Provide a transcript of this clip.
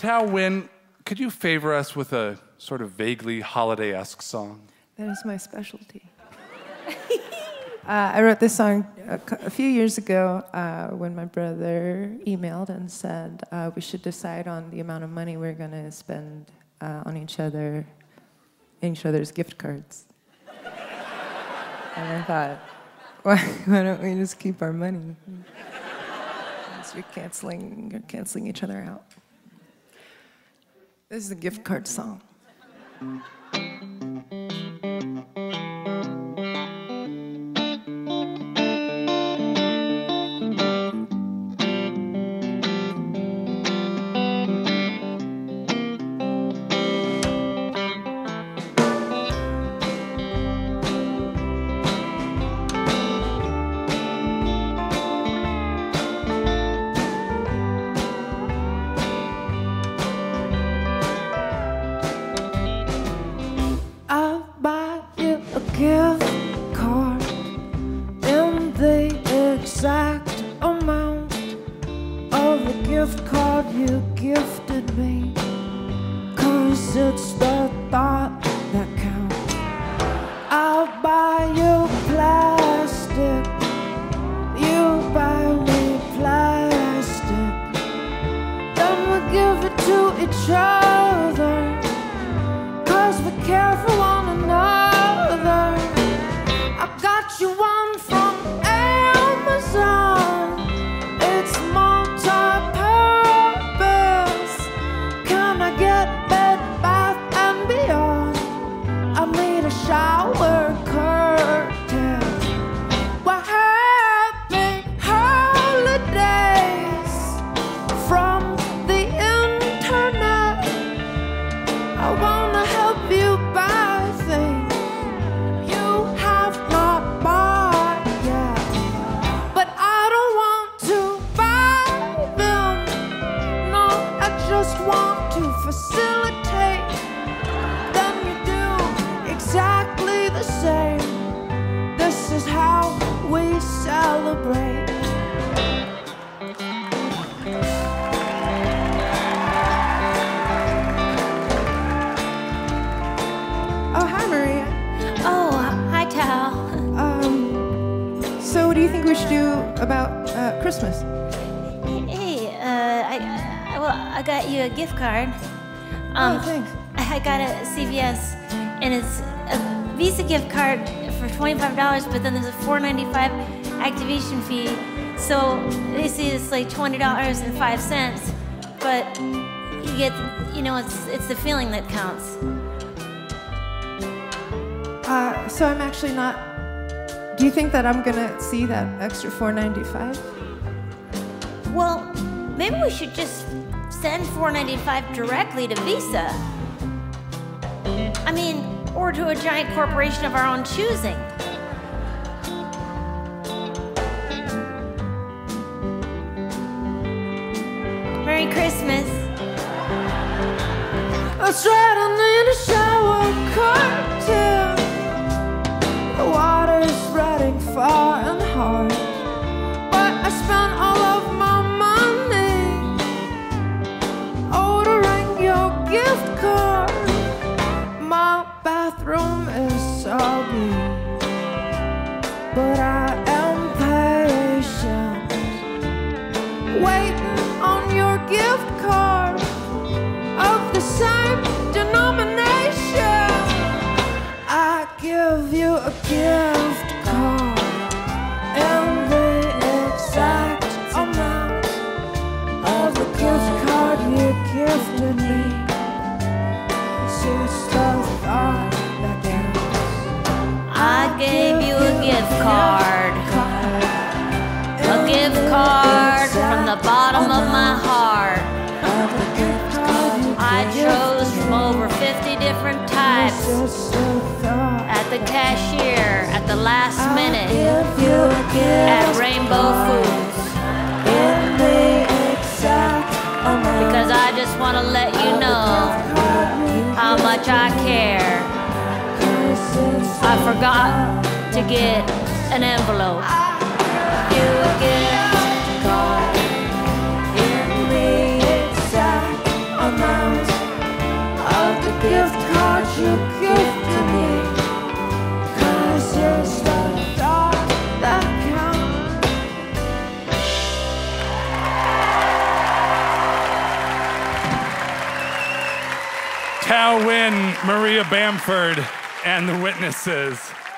Thao Nguyen, could you favor us with a sort of vaguely holiday-esque song? That is my specialty. I wrote this song a few years ago when my brother emailed and said we should decide on the amount of money we're going to spend on each other's gift cards. And I thought, why don't we just keep our money? You're canceling each other out. This is a gift card song. I got you a gift card. Oh, thanks. I got a CVS, and it's a Visa gift card for $25, but then there's a $4.95 activation fee. So basically it's like $20.05, but you get, it's the feeling that counts. So I'm actually not. Do you think that I'm gonna see that extra $4.95? Well, maybe we should just send $4.95 directly to Visa. I mean, or to a giant corporation of our own choosing. Merry Christmas. I tried to need a shower curtain. The water's spreading far and hard, but I spent all of my money ordering your gift card. My bathroom is soggy, but I am patient, waiting on your gift card of the same denomination. I give you a gift card and the exact amount of the gift card you gifted me. It's just the thought that counts. I gave you a gift card. A gift card from the bottom of my heart. I chose from over 50 different types at the cashier, at the last minute, at Rainbow Foods. Because I just want to let you know how much I care. I forgot to get an envelope. You gift card in the exact amount Thao Nguyen, Maria Bamford, and the witnesses.